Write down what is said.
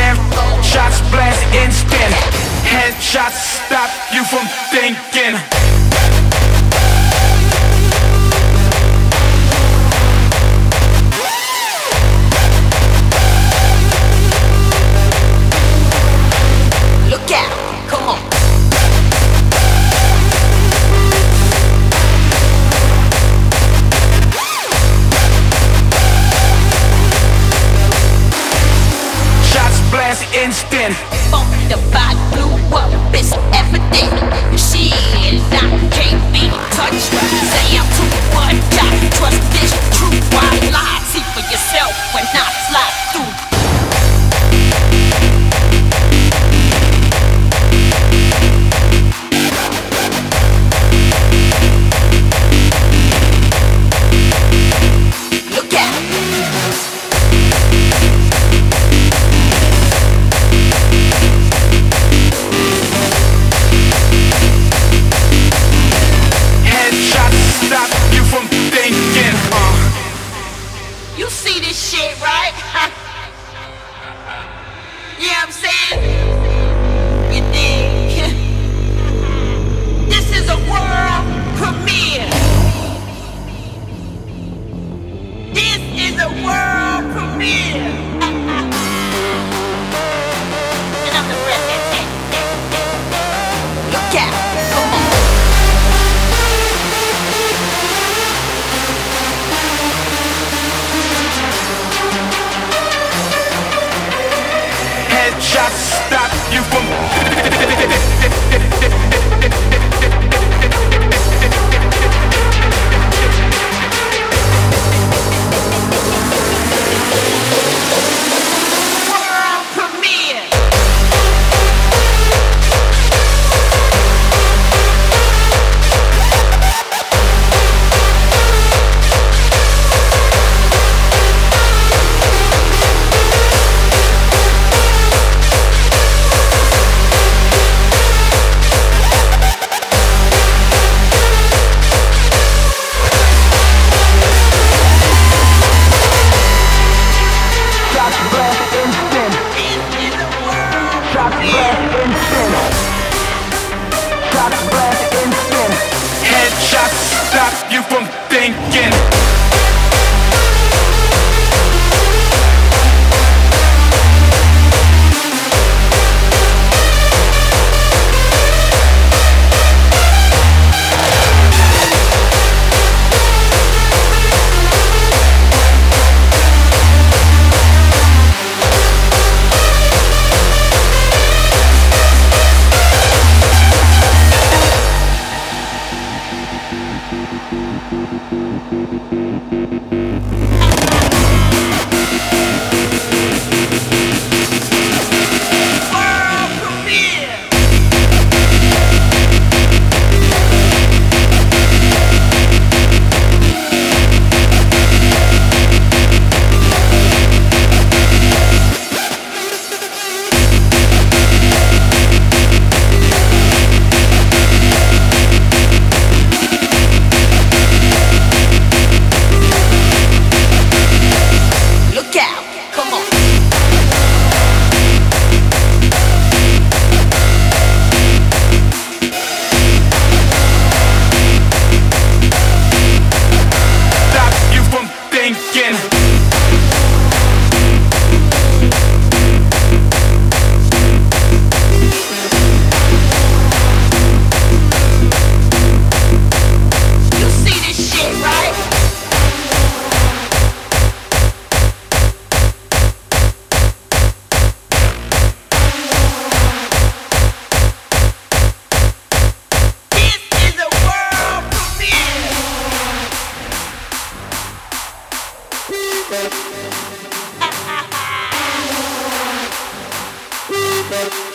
then shots blast instant. Headshots stop you from thinking. Look out, come on. Shots blast instant. Bump the body blew up, it's evident. Shit, I can't be touched. Say I'm too much, I trust this true. Why lie? See for yourself when I slide through. Look out. Headshots stop you from thinking. You see this shit, right? You know what I'm saying? You dig? This is a world premiere. This is a world premiere. And I'm the president. Look out, come on. Headshots stop you from World premiere. shots blast instant. This is a world Shots blast instant. Shots blast instant. Headshots stop you from thinking. world premiere. Look out, come on. Stop you from thinking. You see this shit, right? This is a world premiere.